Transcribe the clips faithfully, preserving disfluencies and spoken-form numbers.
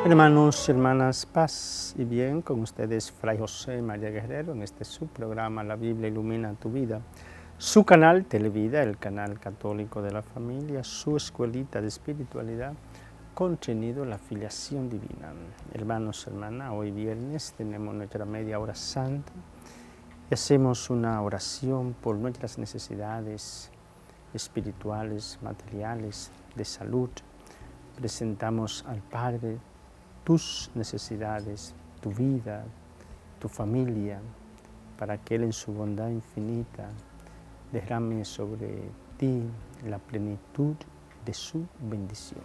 Hermanos, hermanas, paz y bien, con ustedes Fray José María Guerrero en este su programa La Biblia Ilumina Tu Vida, su canal Televida, el canal católico de la familia, su escuelita de espiritualidad, contenido la filiación divina. Hermanos, hermanas, hoy viernes tenemos nuestra media hora santa y hacemos una oración por nuestras necesidades espirituales, materiales, de salud. Presentamos al Padre tus necesidades, tu vida, tu familia, para que Él en su bondad infinita derrame sobre ti la plenitud de su bendición.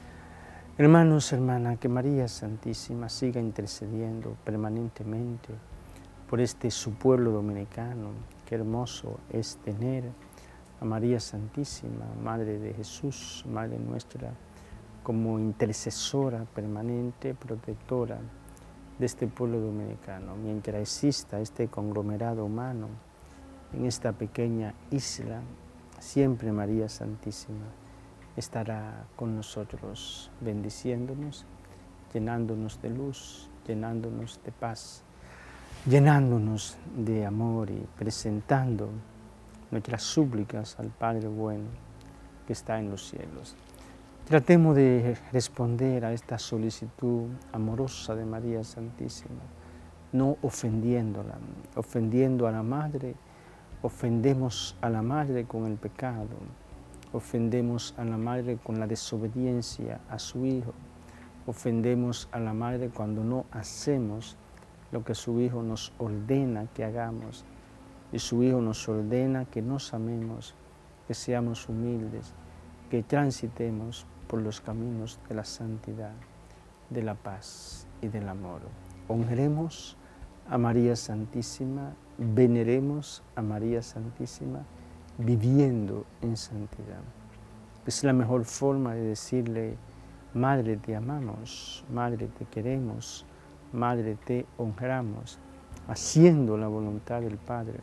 Hermanos, hermanas, que María Santísima siga intercediendo permanentemente por este su pueblo dominicano. Qué hermoso es tener a María Santísima, Madre de Jesús, Madre nuestra, como intercesora permanente, protectora de este pueblo dominicano. Mientras exista este conglomerado humano en esta pequeña isla, siempre María Santísima estará con nosotros, bendiciéndonos, llenándonos de luz, llenándonos de paz, llenándonos de amor y presentando nuestras súplicas al Padre bueno que está en los cielos. Tratemos de responder a esta solicitud amorosa de María Santísima, no ofendiéndola. Ofendiendo a la Madre, ofendemos a la Madre con el pecado, ofendemos a la Madre con la desobediencia a su Hijo, ofendemos a la Madre cuando no hacemos lo que su Hijo nos ordena que hagamos, y su Hijo nos ordena que nos amemos, que seamos humildes, que transitemos por los caminos de la santidad, de la paz y del amor. Honremos a María Santísima, veneremos a María Santísima, viviendo en santidad. Es la mejor forma de decirle: Madre, te amamos, Madre, te queremos, Madre, te honramos, haciendo la voluntad del Padre,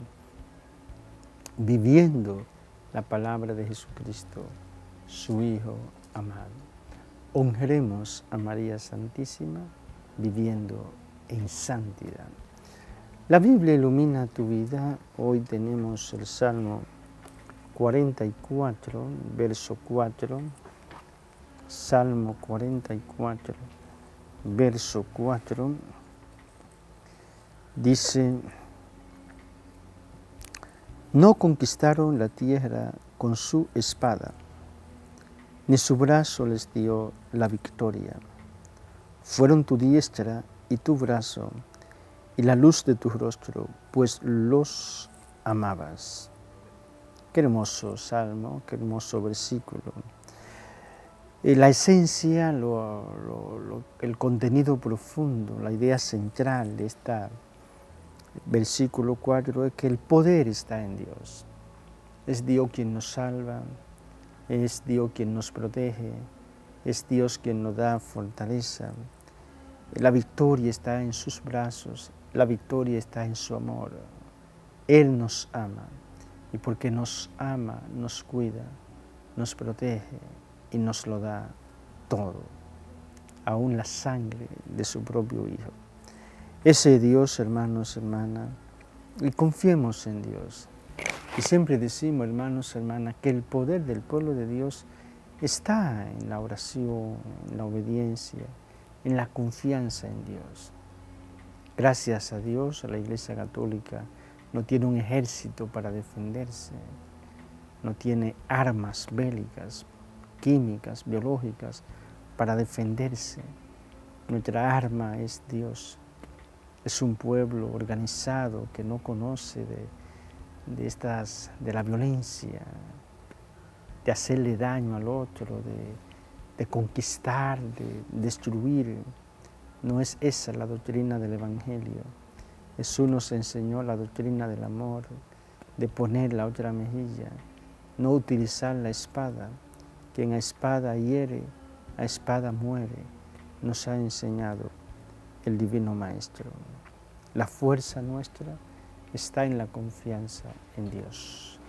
viviendo la palabra de Jesucristo, su Hijo amado. Honremos a María Santísima viviendo en santidad. La Biblia ilumina tu vida. Hoy tenemos el Salmo cuarenta y cuatro, verso cuatro. Salmo cuarenta y cuatro, verso cuatro. Dice: no conquistaron la tierra con su espada, ni su brazo les dio la victoria. Fueron tu diestra y tu brazo, y la luz de tu rostro, pues los amabas. Qué hermoso salmo, qué hermoso versículo. Y la esencia, lo, lo, lo, el contenido profundo, la idea central de este versículo cuatro es que el poder está en Dios. Es Dios quien nos salva, es Dios quien nos protege, es Dios quien nos da fortaleza. La victoria está en sus brazos, la victoria está en su amor. Él nos ama y porque nos ama, nos cuida, nos protege y nos lo da todo, aún la sangre de su propio Hijo. Ese Dios, hermanos, hermanas, y confiemos en Dios. Y siempre decimos, hermanos, hermanas, que el poder del pueblo de Dios está en la oración, en la obediencia, en la confianza en Dios. Gracias a Dios, la Iglesia Católica no tiene un ejército para defenderse, no tiene armas bélicas, químicas, biológicas para defenderse. Nuestra arma es Dios. Es un pueblo organizado que no conoce de De, estas, de la violencia, de hacerle daño al otro, de, de conquistar, de destruir. No es esa la doctrina del Evangelio. Jesús nos enseñó la doctrina del amor, de poner la otra mejilla, no utilizar la espada. Quien a espada hiere, a espada muere, nos ha enseñado el Divino Maestro. La fuerza nuestra está en la confianza en Dios.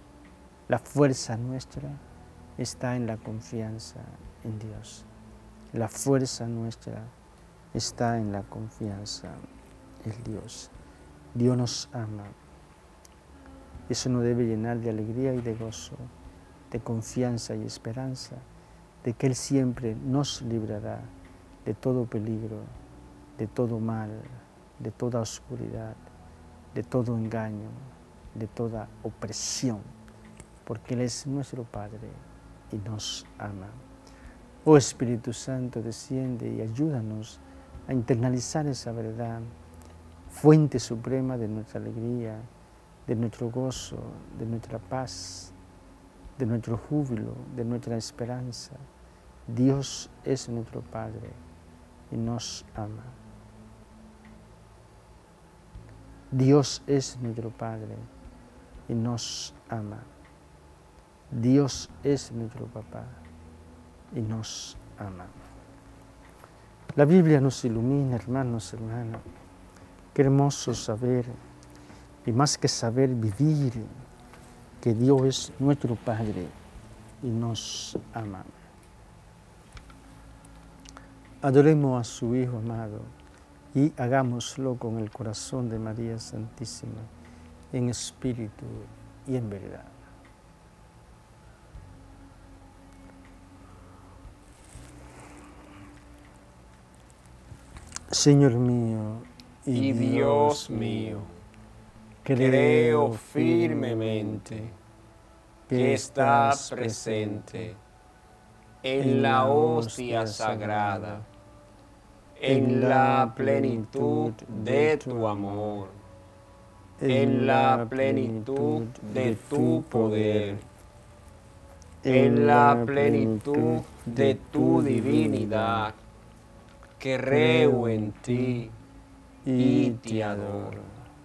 La fuerza nuestra está en la confianza en Dios. La fuerza nuestra está en la confianza en Dios. Dios nos ama. Eso nos debe llenar de alegría y de gozo, de confianza y esperanza, de que Él siempre nos librará de todo peligro, de todo mal, de toda oscuridad, de todo engaño, de toda opresión, porque Él es nuestro Padre y nos ama. Oh Espíritu Santo, desciende y ayúdanos a internalizar esa verdad, fuente suprema de nuestra alegría, de nuestro gozo, de nuestra paz, de nuestro júbilo, de nuestra esperanza. Dios es nuestro Padre y nos ama. Dios es nuestro Padre y nos ama. Dios es nuestro Papá y nos ama. La Biblia nos ilumina, hermanos, hermanas. Qué hermoso saber, y más que saber, vivir, que Dios es nuestro Padre y nos ama. Adoremos a su Hijo amado y hagámoslo con el corazón de María Santísima, en espíritu y en verdad. Señor mío y Dios mío, creo firmemente que estás presente en la hostia sagrada, en la plenitud de tu amor, en la plenitud de tu poder, en la plenitud de tu divinidad. Creo en ti y te adoro.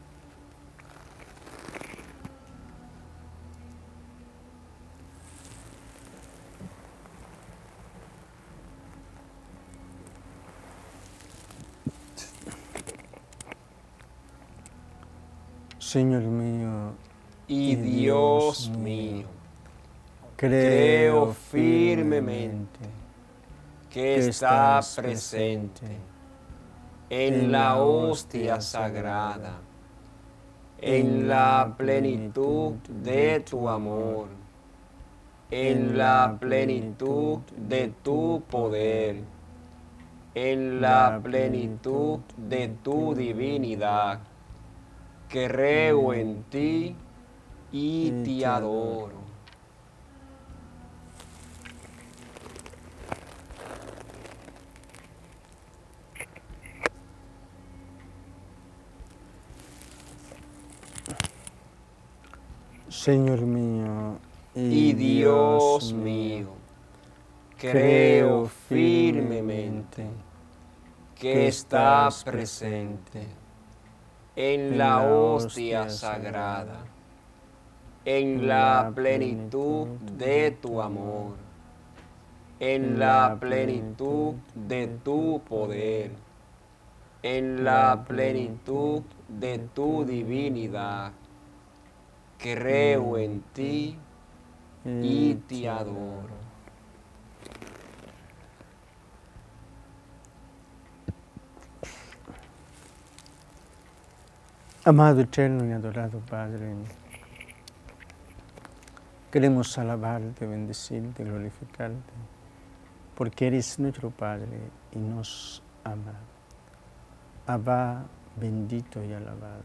Señor mío y Dios mío, creo firmemente que estás presente en la hostia sagrada, en la plenitud de tu amor, en la plenitud de tu poder, en la plenitud de tu divinidad. Creo en ti y te adoro. Señor mío y Dios mío, creo firmemente que estás presente en la hostia sagrada, en la plenitud de tu amor, en la plenitud de tu poder, en la plenitud de tu divinidad. Creo en ti y te adoro. Amado, eterno y adorado Padre, queremos alabarte, bendecirte, glorificarte, porque eres nuestro Padre y nos ama. Abba, bendito y alabado.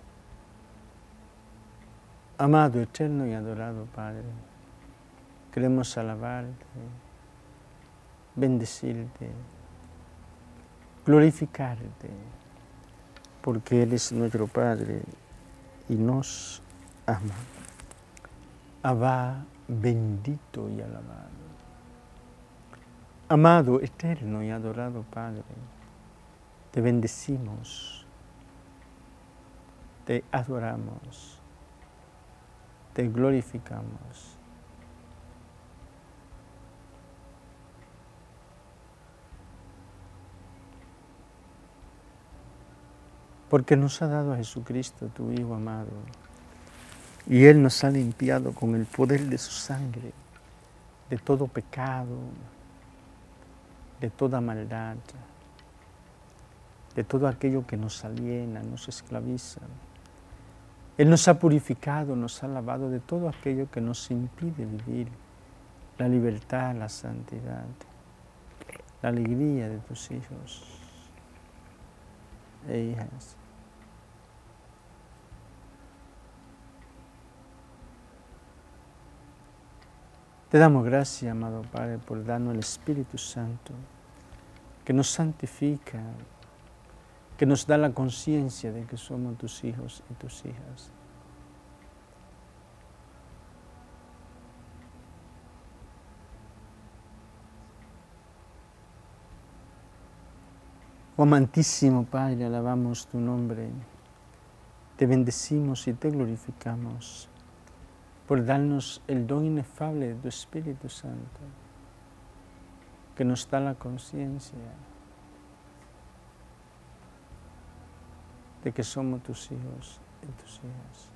Amado, eterno y adorado Padre, queremos alabarte, bendecirte, glorificarte, porque eres nuestro Padre y nos ama. Abba, bendito y alabado. Amado, eterno y adorado Padre, te bendecimos, te adoramos, te glorificamos. Porque nos ha dado a Jesucristo, tu Hijo amado, y Él nos ha limpiado con el poder de su sangre, de todo pecado, de toda maldad, de todo aquello que nos aliena, nos esclaviza. Él nos ha purificado, nos ha lavado de todo aquello que nos impide vivir la libertad, la santidad, la alegría de tus hijos e hijas. Te damos gracias, amado Padre, por darnos el Espíritu Santo, que nos santifica, que nos da la conciencia de que somos tus hijos y tus hijas. Oh amantísimo Padre, alabamos tu nombre, te bendecimos y te glorificamos por darnos el don inefable de tu Espíritu Santo, que nos da la conciencia de que somos tus hijos y tus hijas.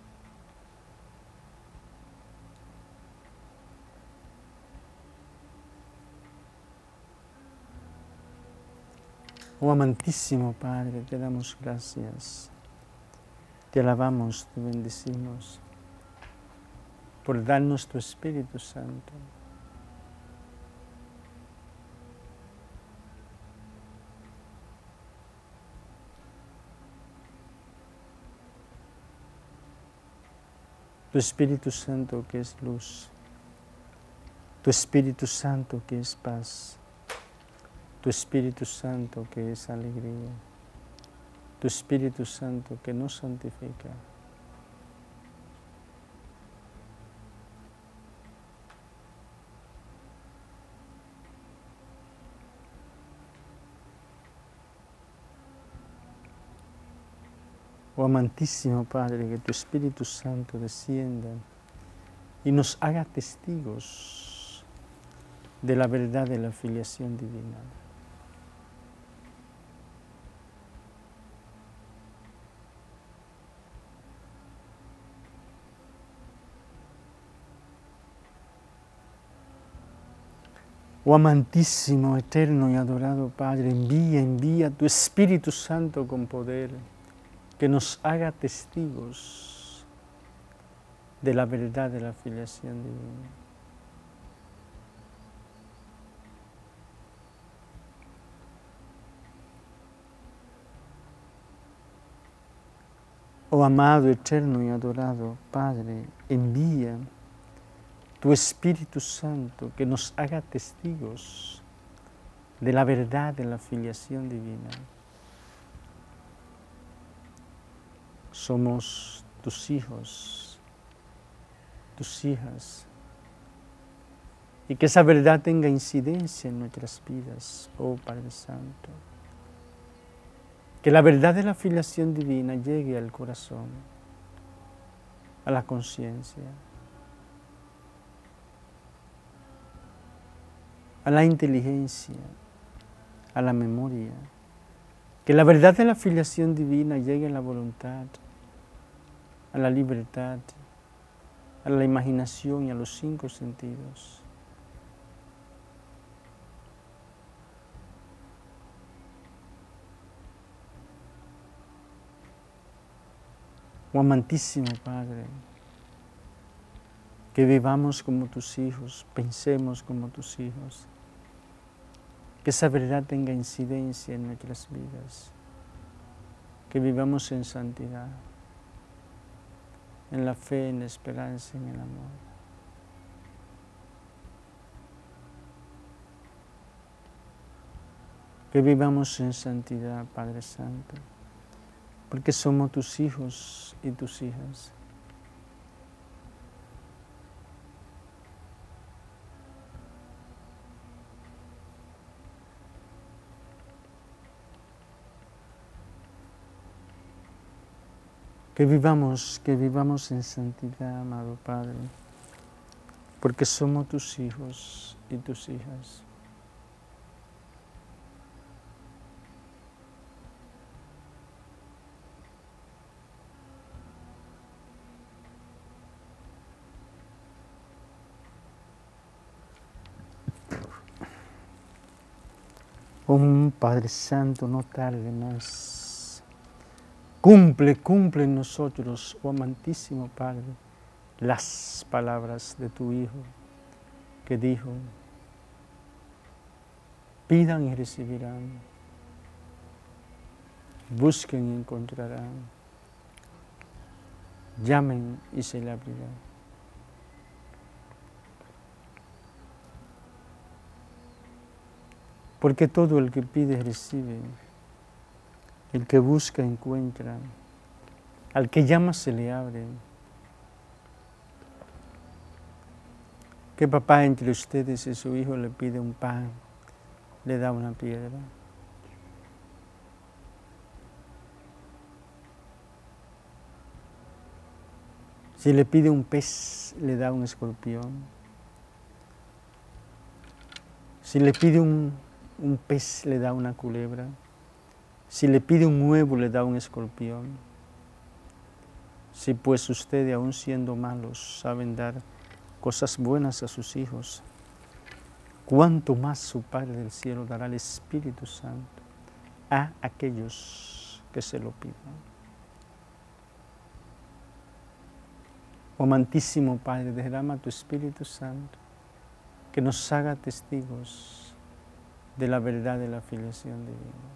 Oh amantísimo Padre, te damos gracias, te alabamos, te bendecimos por darnos tu Espíritu Santo. Tu Espíritu Santo que es luz, tu Espíritu Santo que es paz, tu Espíritu Santo que es alegría, tu Espíritu Santo que nos santifica. Oh amantísimo Padre, que tu Espíritu Santo descienda y nos haga testigos de la verdad de la filiación divina. Oh amantísimo, eterno y adorado Padre, envía, envía tu Espíritu Santo con poder, que nos haga testigos de la verdad de la filiación divina. Oh amado, eterno y adorado Padre, envía tu Espíritu Santo que nos haga testigos de la verdad de la filiación divina. Somos tus hijos, tus hijas, y que esa verdad tenga incidencia en nuestras vidas, oh Padre Santo. Que la verdad de la filiación divina llegue al corazón, a la conciencia, a la inteligencia, a la memoria. Que la verdad de la filiación divina llegue a la voluntad, a la libertad, a la imaginación y a los cinco sentidos. Oh amantísimo Padre, que vivamos como tus hijos, pensemos como tus hijos, que esa verdad tenga incidencia en nuestras vidas, que vivamos en santidad, en la fe, en la esperanza, en el amor. Que vivamos en santidad, Padre Santo, porque somos tus hijos y tus hijas. Que vivamos, que vivamos en santidad, amado Padre, porque somos tus hijos y tus hijas. Oh Padre Santo, no tarde más. Cumple, cumple en nosotros, oh amantísimo Padre, las palabras de tu Hijo que dijo: pidan y recibirán, busquen y encontrarán, llamen y se le abrirá. Porque todo el que pide recibe, el que busca encuentra, al que llama se le abre. ¿Qué papá entre ustedes y su hijo le pide un pan, le da una piedra? Si le pide un pez, le da un escorpión. Si le pide un, un pez, le da una culebra. Si le pide un huevo, le da un escorpión. Si pues ustedes, aun siendo malos, saben dar cosas buenas a sus hijos, ¿cuánto más su Padre del cielo dará el Espíritu Santo a aquellos que se lo pidan? Oh amantísimo Padre, derrama tu Espíritu Santo, que nos haga testigos de la verdad de la filiación divina.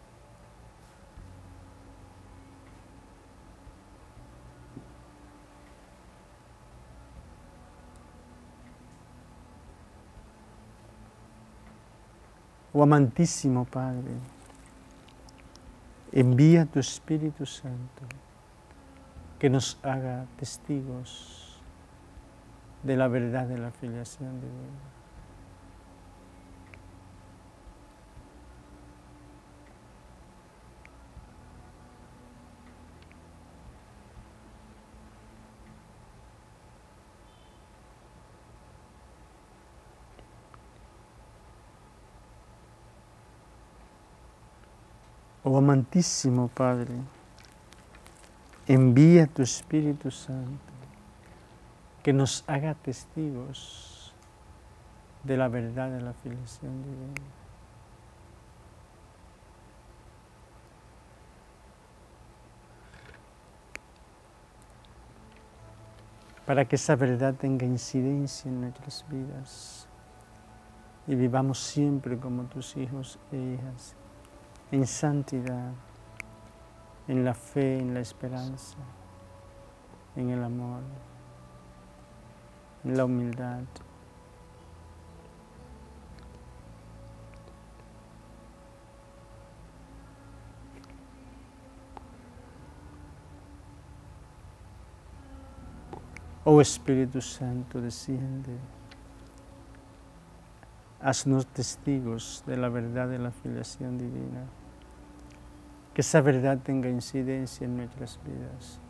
Oh amantísimo Padre, envía tu Espíritu Santo que nos haga testigos de la verdad de la filiación divina. Oh amantísimo Padre, envía tu Espíritu Santo que nos haga testigos de la verdad de la filiación divina. Para que esa verdad tenga incidencia en nuestras vidas y vivamos siempre como tus hijos e hijas, en santidad, en la fe, en la esperanza, en el amor, en la humildad. Oh Espíritu Santo, desciende, haznos testigos de la verdad de la filiación divina, que esa verdad tenga incidencia en nuestras vidas.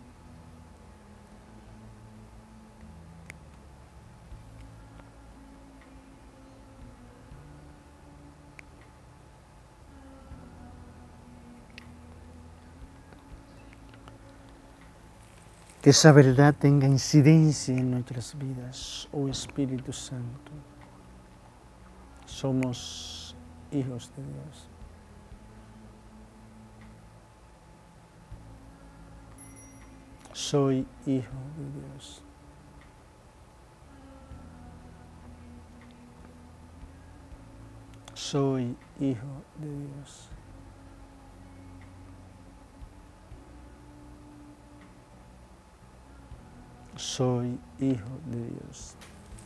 Que esa verdad tenga incidencia en nuestras vidas, oh Espíritu Santo. Somos hijos de Dios. Soy hijo de Dios. Soy hijo de Dios. Soy hijo de Dios.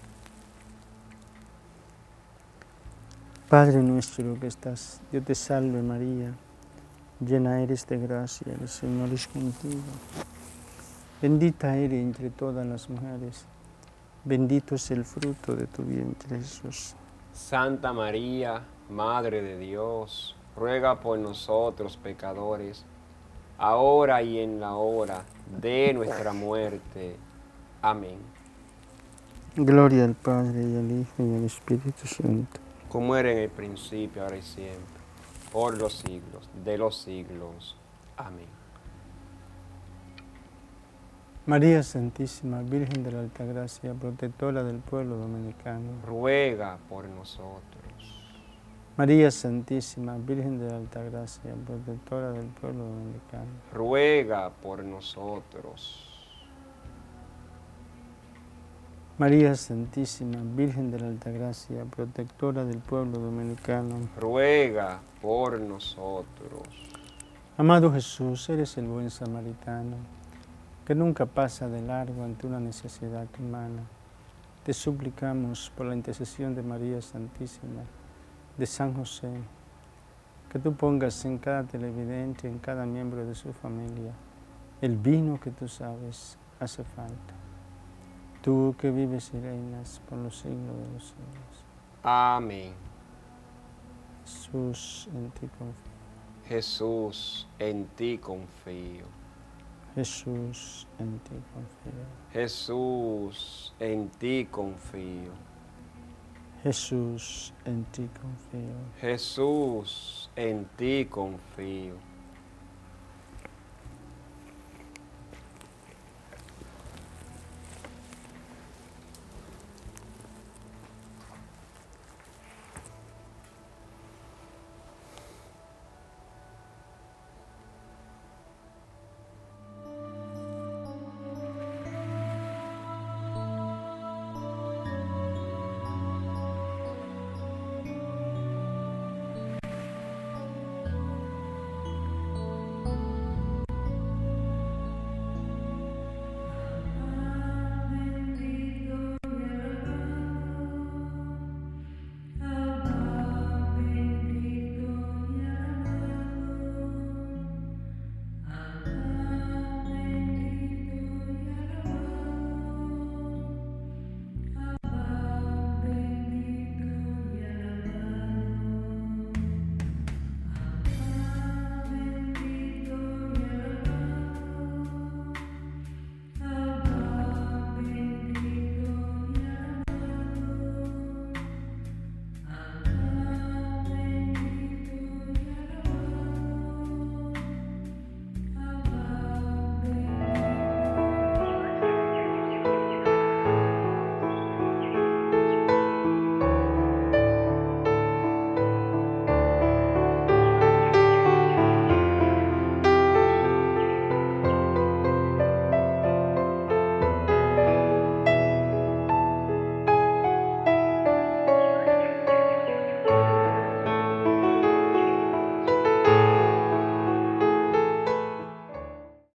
Padre nuestro que estás, Dios te salve María, llena eres de gracia, el Señor es contigo. Bendita eres entre todas las mujeres, bendito es el fruto de tu vientre Jesús. Santa María, Madre de Dios, ruega por nosotros pecadores, ahora y en la hora de nuestra muerte. Amén. Gloria al Padre, y al Hijo, y al Espíritu Santo. Como era en el principio, ahora y siempre, por los siglos de los siglos. Amén. María Santísima, Virgen de la Altagracia, protectora del pueblo dominicano, ruega por nosotros. María Santísima, Virgen de la Altagracia, protectora del pueblo dominicano, ruega por nosotros. María Santísima, Virgen de la Altagracia, protectora del pueblo dominicano, ruega por nosotros. Amado Jesús, eres el buen samaritano, que nunca pasa de largo ante una necesidad humana. Te suplicamos por la intercesión de María Santísima, de San José, que tú pongas en cada televidente, en cada miembro de su familia, el vino que tú sabes hace falta. Tú que vives y reinas por los siglos de los siglos. Amén. Jesús, en ti confío. Jesús, en ti confío. Jesús, en ti confío. Jesús, en ti confío. Jesús, en ti confío. Jesús, en ti confío.